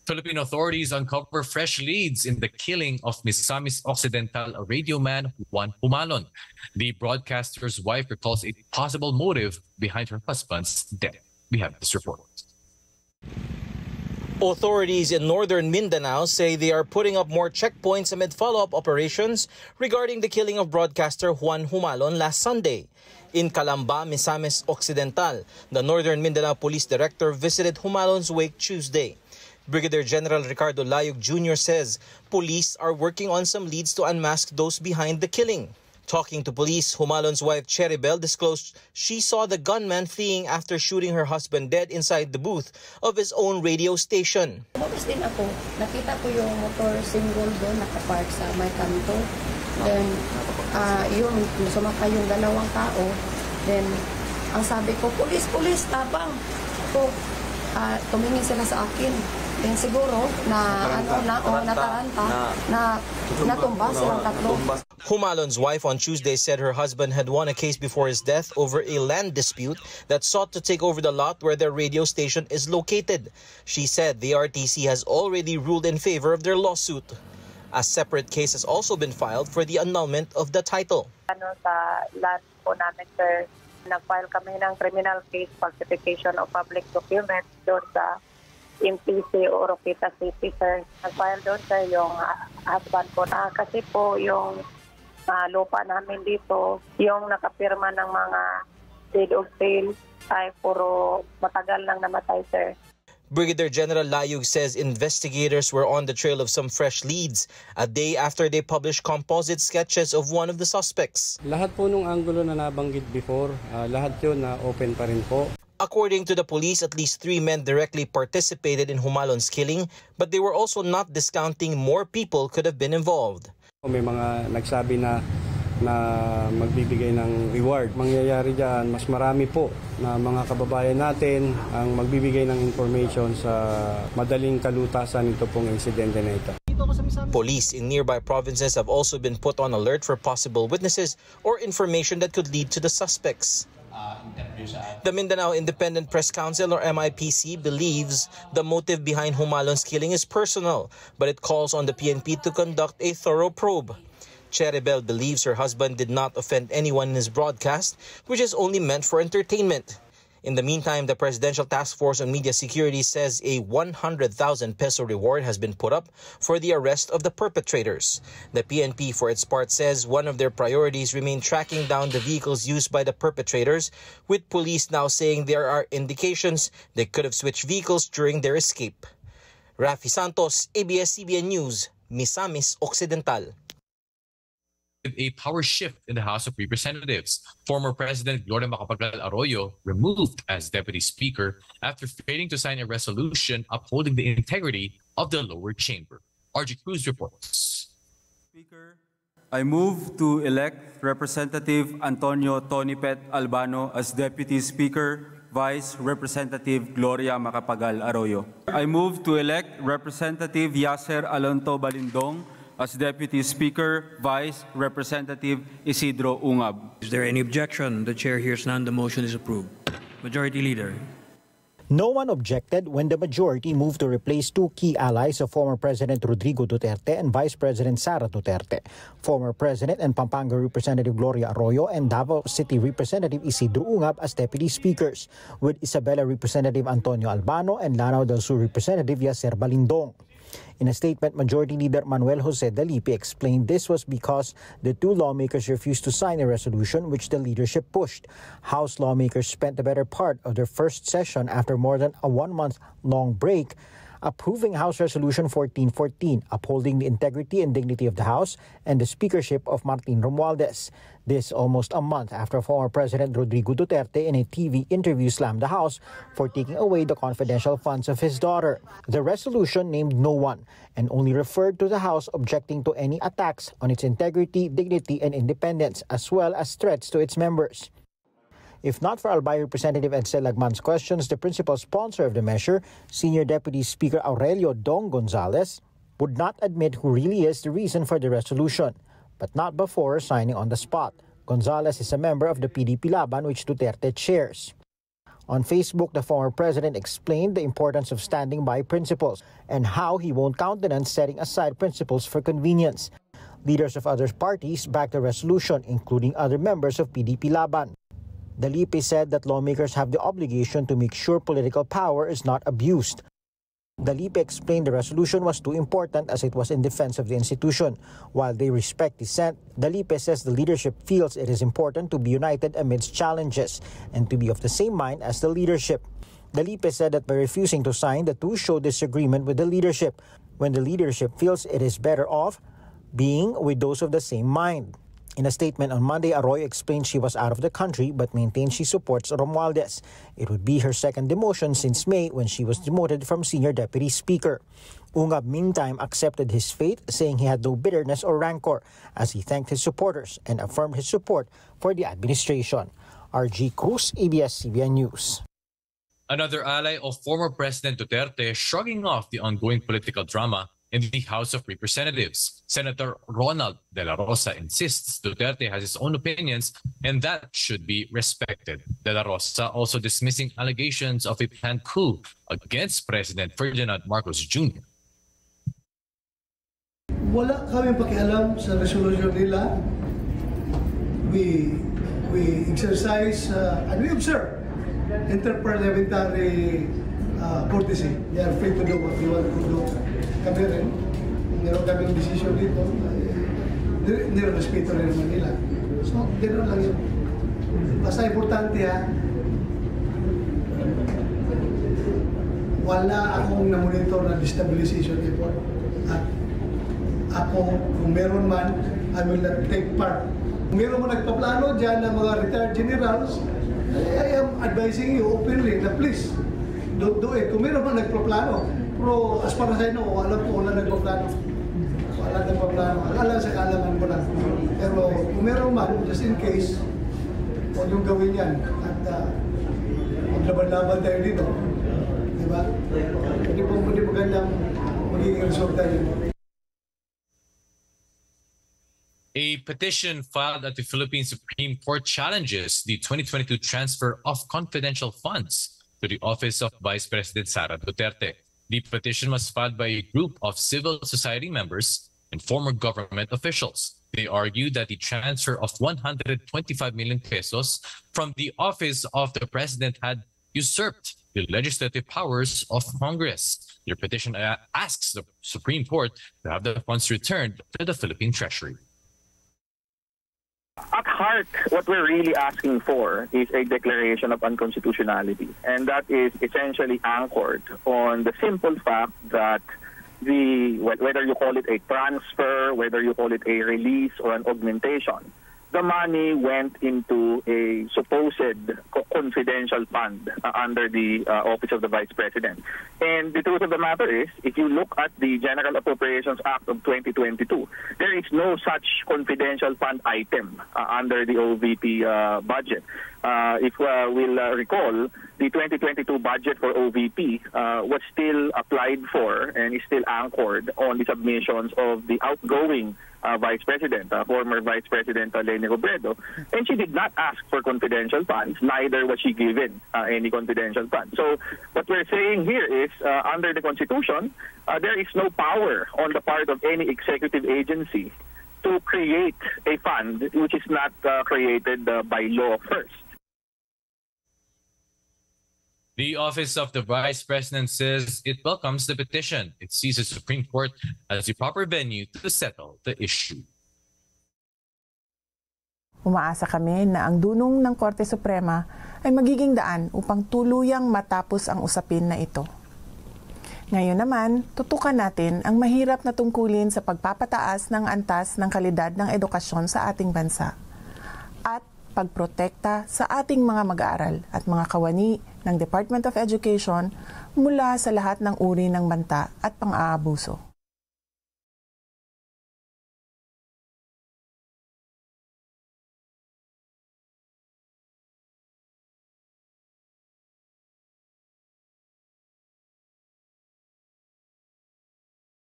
Filipino authorities uncover fresh leads in the killing of Misamis Occidental radio man Juan Humalon. The broadcaster's wife recalls a possible motive behind her husband's death. We have this report. Authorities in northern Mindanao say they are putting up more checkpoints amid follow-up operations regarding the killing of broadcaster Juan Humalon last Sunday. In Calamba, Misamis Occidental, the Northern Mindanao Police Director visited Humalon's wake Tuesday. Brigadier General Ricardo Layug Jr. says police are working on some leads to unmask those behind the killing. Talking to police, Humalon's wife Cheribel disclosed she saw the gunman fleeing after shooting her husband dead inside the booth of his own radio station. Lumabas din ako. Nakita ko yung motor single doon nakapark sa may kanto. Then, yung sumakay yung dalawang tao. Then, ang sabi ko, pulis, tabang. So, tumingin sila sa akin. Then siguro natumba silang tatlo. Humalon's wife on Tuesday said her husband had won a case before his death over a land dispute that sought to take over the lot where their radio station is located. She said the RTC has already ruled in favor of their lawsuit. A separate case has also been filed for the annulment of the title. Sa land po namin, sir, nag-file kami ng criminal case, falsification of public documents doon sa MPC Oroquita City, sir. Nag-file doon, sir, yung husband ko na kasi po yung lupa namin dito, yung nakapirma ng mga deed of sale ay puro matagal lang namatay, sir. Brigadier General Layug says investigators were on the trail of some fresh leads a day after they published composite sketches of one of the suspects. Lahat po nung anggulo na nabanggit before, lahat yun na open pa rin po. According to the police, at least 3 men directly participated in Humalon's killing, but they were also not discounting more people could have been involved. May mga nagsabi na magbibigay ng reward. Mangyayari dyan, mas marami po na mga kababayan natin ang magbibigay ng information sa madaling kalutasan nito pong insidente na ito. Police in nearby provinces have also been put on alert for possible witnesses or information that could lead to the suspects. The Mindanao Independent Press Council, or MIPC, believes the motive behind Humalon's killing is personal, but it calls on the PNP to conduct a thorough probe. Cheribel believes her husband did not offend anyone in his broadcast, which is only meant for entertainment. In the meantime, the Presidential Task Force on Media Security says a 100,000 peso reward has been put up for the arrest of the perpetrators. The PNP, for its part, says one of their priorities remain tracking down the vehicles used by the perpetrators, with police now saying there are indications they could have switched vehicles during their escape. Rafi Santos, ABS-CBN News, Misamis Occidental. With a power shift in the House of Representatives, former President Gloria Macapagal Arroyo removed as Deputy Speaker after failing to sign a resolution upholding the integrity of the lower chamber. RG Cruz reports. Speaker, I move to elect Representative Antonio Tonipet Albano as Deputy Speaker, Vice Representative Gloria Macapagal Arroyo. I move to elect Representative Yasser Alonto Balindong as Deputy Speaker, Vice Representative Isidro Ungab. Is there any objection? The chair hears none. The motion is approved. Majority Leader. No one objected when the majority moved to replace 2 key allies of former President Rodrigo Duterte and Vice President Sara Duterte, former President and Pampanga Representative Gloria Arroyo and Davao City Representative Isidro Ungab as Deputy Speakers, with Isabela Representative Antonio Albano and Lanao del Sur Representative Yasser Balindong. In a statement, Majority Leader Manuel Jose Dalipi explained this was because the 2 lawmakers refused to sign a resolution which the leadership pushed. House lawmakers spent the better part of their first session after more than a 1-month-long break approving House Resolution 1414, upholding the integrity and dignity of the House and the speakership of Martin Romualdez. This almost a month after former President Rodrigo Duterte in a TV interview slammed the House for taking away the confidential funds of his daughter. The resolution named no one and only referred to the House objecting to any attacks on its integrity, dignity, and independence, as well as threats to its members. If not for Albay Representative Edsel Lagman's questions, the principal sponsor of the measure, Senior Deputy Speaker Aurelio Dong Gonzales, would not admit who really is the reason for the resolution, but not before signing on the spot. Gonzales is a member of the PDP Laban, which Duterte chairs. On Facebook, the former president explained the importance of standing by principles and how he won't countenance setting aside principles for convenience. Leaders of other parties backed the resolution, including other members of PDP Laban. Dalipe said that lawmakers have the obligation to make sure political power is not abused. Dalipe explained the resolution was too important as it was in defense of the institution. While they respect dissent, Dalipe says the leadership feels it is important to be united amidst challenges and to be of the same mind as the leadership. Dalipe said that by refusing to sign, the two show disagreement with the leadership, when the leadership feels it is better off being with those of the same mind. In a statement on Monday, Arroyo explained she was out of the country but maintained she supports Romualdez. It would be her second demotion since May when she was demoted from Senior Deputy Speaker. Ungab meantime accepted his fate, saying he had no bitterness or rancor as he thanked his supporters and affirmed his support for the administration. RG Cruz, ABS-CBN News. Another ally of former President Duterte shrugging off the ongoing political drama in the House of Representatives. Senator Ronald De La Rosa insists Duterte has his own opinions and that should be respected. De La Rosa also dismissing allegations of a planned coup against President Ferdinand Marcos Jr. Wala kami pakialam sa resolution nila. We exercise and we observe interparliamentary courtesy. They are free to do what they want to do. Kami rin, meron kaming decision dito, nirespeto rin naman nila. So, gano'n lang yun. Basta importante wala akong na-monitor na destabilization effort. At ako, kung meron man, I will not take part. Kung meron mo nagpaplano dyan ng mga retired generals, I am advising you openly na please, don't do it. Kung meron man nagpaplano, pero as para sa inyo, alam ko wala nagpaplano. Wala nagpaplano. Alam sa kaalaman ko lang. Pero kung meron man, just in case, huwag yung gawin yan. At maglaban-laban tayo dito. Diba? Hindi magandang magiging resulta yun. A petition filed at the Philippine Supreme Court challenges the 2022 transfer of confidential funds to the office of Vice President Sara Duterte. The petition was filed by a group of civil society members and former government officials. They argued that the transfer of 125 million pesos from the office of the president had usurped the legislative powers of Congress. Their petition asks the Supreme Court to have the funds returned to the Philippine Treasury. At heart, what we're really asking for is a declaration of unconstitutionality. And that is essentially anchored on the simple fact that whether you call it a transfer, whether you call it a release or an augmentation, the money went into a supposed confidential fund under the Office of the Vice President. And the truth of the matter is, if you look at the General Appropriations Act of 2022, there is no such confidential fund item under the OVP budget. If we'll recall, the 2022 budget for OVP was still applied for and is still anchored on the submissions of the outgoing Vice President, former Vice President Leni Robredo, and she did not ask for confidential funds, neither was she given any confidential funds. So what we're saying here is, under the Constitution, there is no power on the part of any executive agency to create a fund which is not created by law first. The Office of the Vice President says it welcomes the petition. It sees the Supreme Court as the proper venue to settle the issue. Umaasa kami na ang dunong ng Korte Suprema ay magiging daan upang tuluyang matapos ang usapin na ito. Ngayon naman, tutukan natin ang mahirap na tungkulin sa pagpapataas ng antas ng kalidad ng edukasyon sa ating bansa at pagprotekta sa ating mga mag-aaral at mga kawani ng Department of Education mula sa lahat ng uri ng banta at pang-aabuso.